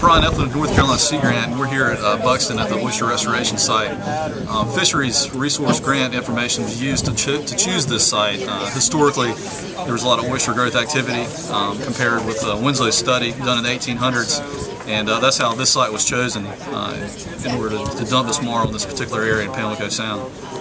Reinvestment with North Carolina Sea Grant, and we're here at Buxton at the oyster restoration site. Fisheries Resource Grant information was used to choose this site. Historically, there was a lot of oyster growth activity compared with Winslow's study done in the 1800s, and that's how this site was chosen in order to dump this marl in this particular area in Pamlico Sound.